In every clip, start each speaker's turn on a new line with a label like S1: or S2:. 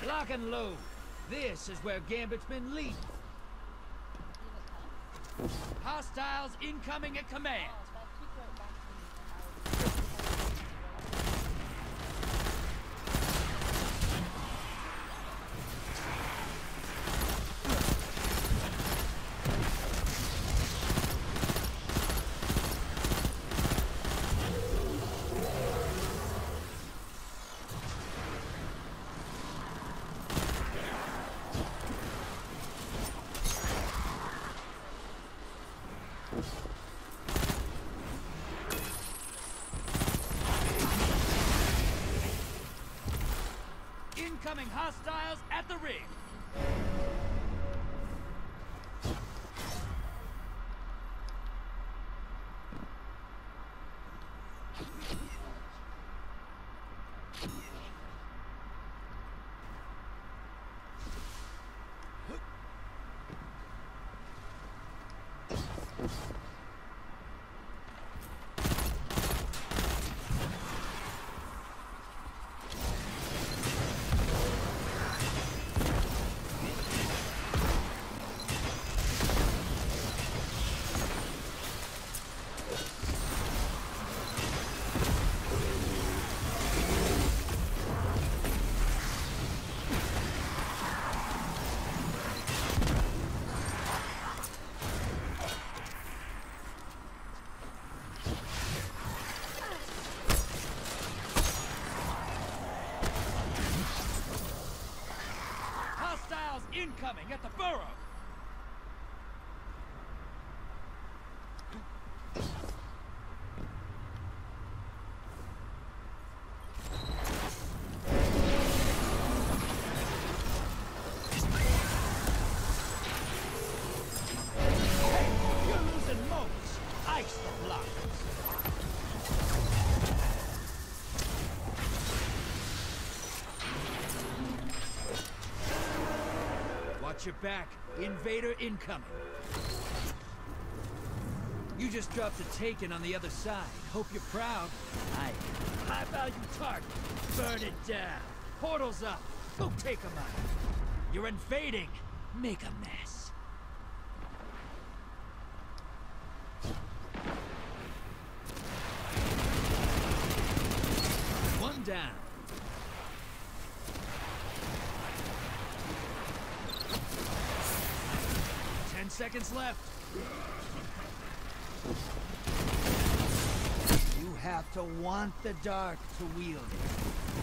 S1: Lock and load. This is where Gambit's been leading. Hostiles incoming at command. Incoming hostiles at the ring. Incoming at the burrow! Hey, you're losing moments. Ice the blockers. Watch your back. Invader incoming. You just dropped a Taken on the other side. Hope you're proud. High value target. Burn it down. Portal's up. Go take them out. You're invading. Make a mess. One down. 10 seconds left. You have to want the dark to wield it.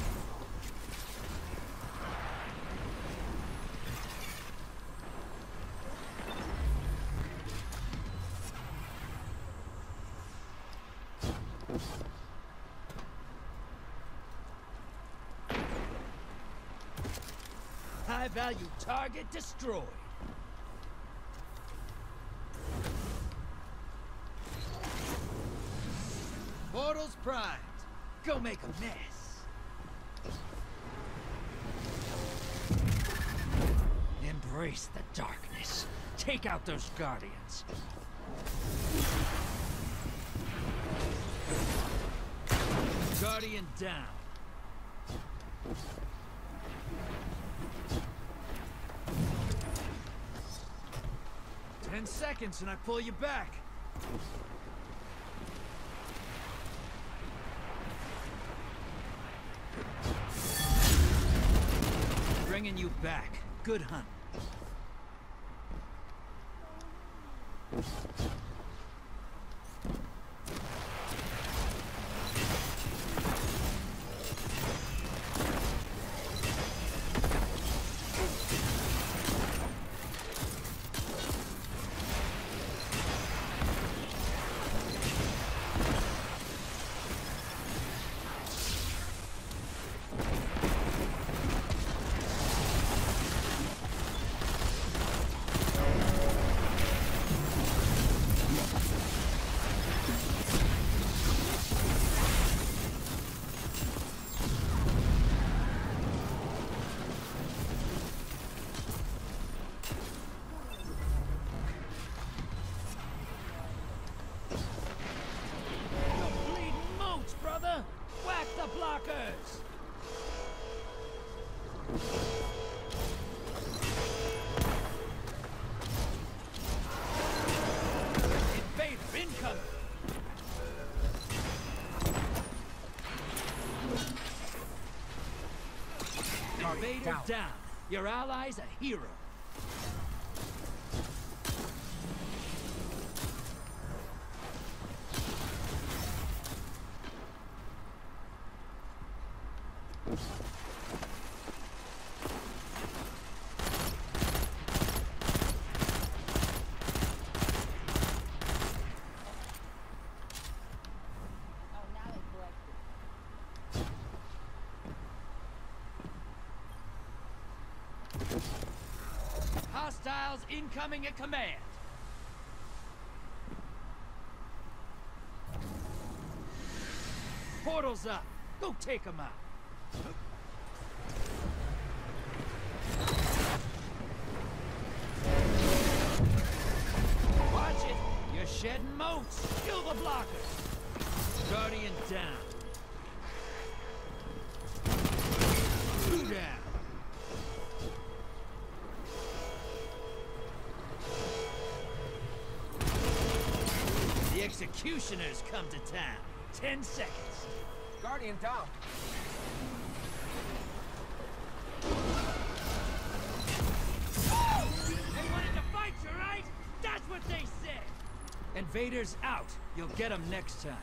S1: High value target destroyed. Portal's primed. Go make a mess. Embrace the darkness. Take out those guardians. Guardian down. Ten seconds and I pull you back. Bringing you back. Good hunt. Invader down. Your ally's a hero. Hostiles incoming at command. Portal's up. Go take them out. Watch it. You're shedding moats. Kill the blockers. Guardian down. 2 down. The executioners come to town. 10 seconds.
S2: Guardian down.
S1: They wanted to fight you, right? That's what they said! Invaders out. You'll get them next time.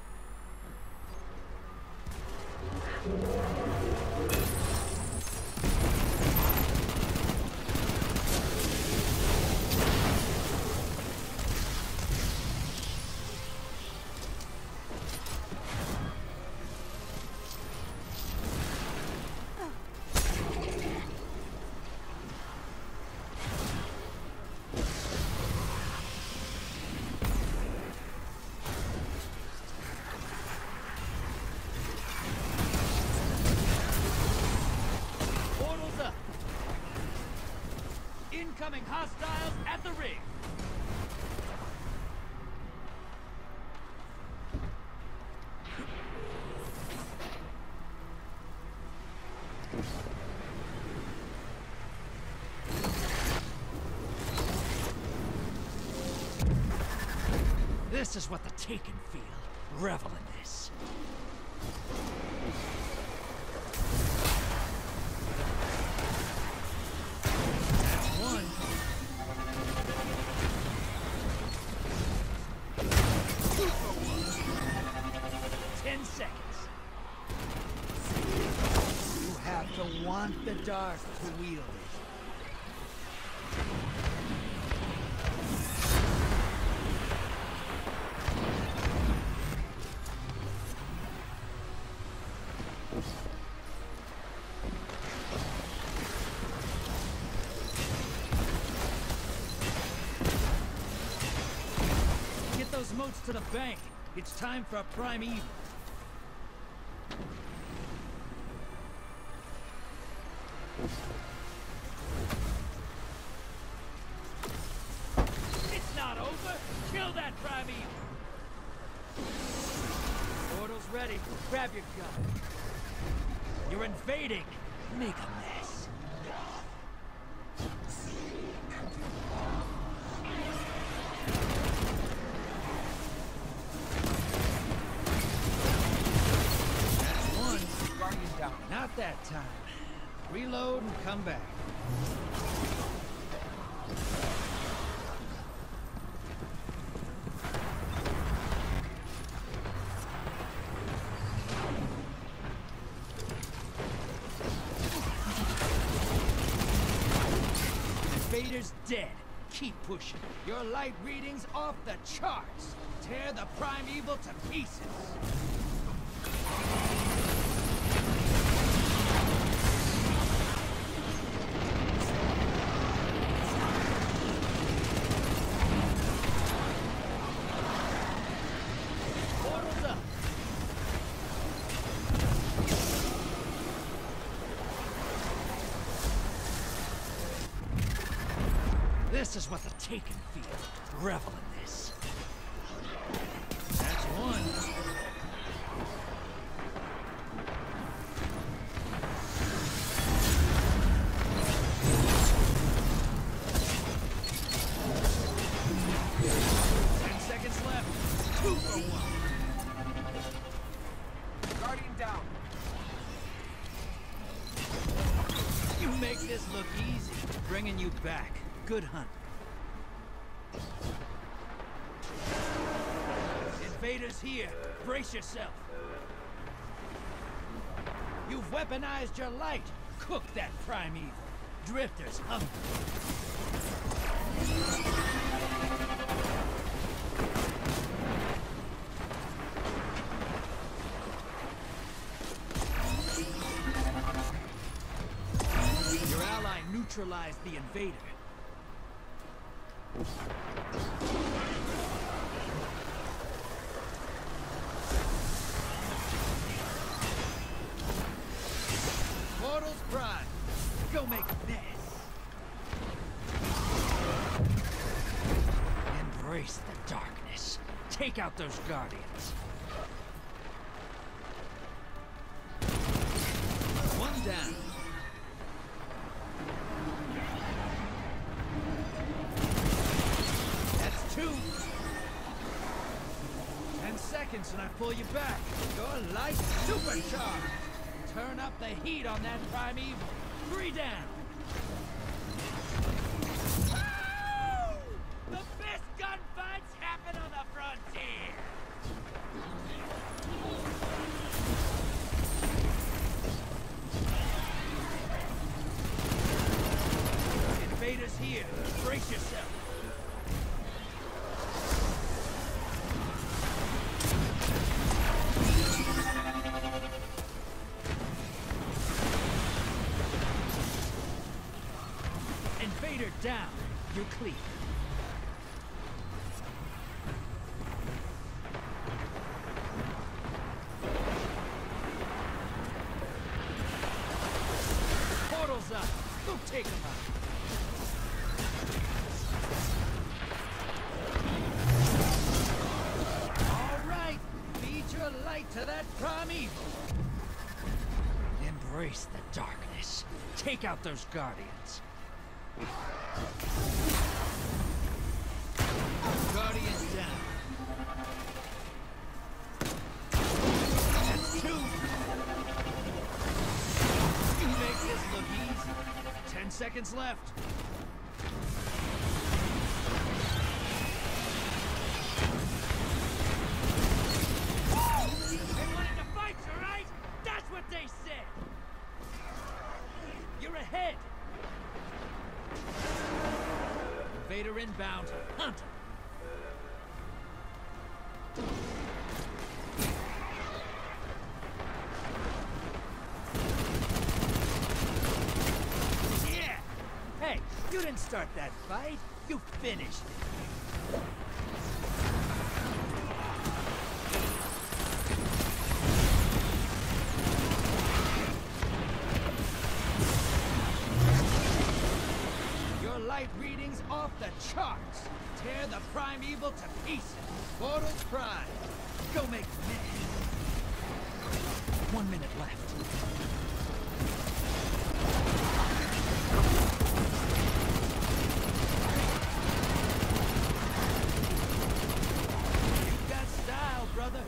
S1: Incoming hostiles at the ring. This is what the Taken feel. Revel in this. One. 10 seconds. You have to want the dark to wield it. Get those moats to the bank. It's time for a primeval. It's not over. Kill that primeval. Portal's ready. Grab your gun. You're invading. Make a mess. That's one.
S2: Guardian down.
S1: Not that time. Reload and come back. Invader's dead. Keep pushing. Your light reading's off the charts. Tear the primeval to pieces. Portal's up. This is what the Taken feel. Revel in this. That's one. Left. 2 for 1.
S2: Guardian down.
S1: make this look easy. Bringing you back. Good hunt. Invaders here. Brace yourself. You've weaponized your light. Cook that primeval. Drifter's hungry. Your ally neutralized the invader. Portal's prime. Go make a mess. Embrace the darkness. Take out those guardians. One down. That's two. 10 seconds and I pull you back. Your light supercharged. Turn up the heat on that primeval. 3 down. Oh! The best gunfights happen on the frontier. Invaders here. Brace yourself. Invader down. You're clear. Portal's up. Go take him out. All right. Feed your light to that primeval. Embrace the darkness. Take out those guardians. Guardians down. That's 2. You make this look easy. 10 seconds left. They wanted to fight you, right? That's what they said. You're ahead. Invader inbound. Hunt him. Yeah! Hey, you didn't start that fight. You finished it. Light readings off the charts. Tear the primeval to pieces. Portal's prime. Go make mess. 1 minute left. You got style, brother.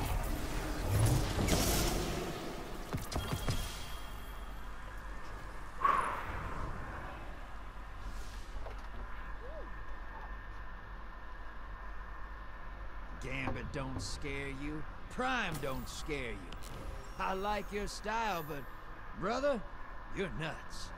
S1: Gambit don't scare you. Prime don't scare you. I like your style, but brother, you're nuts.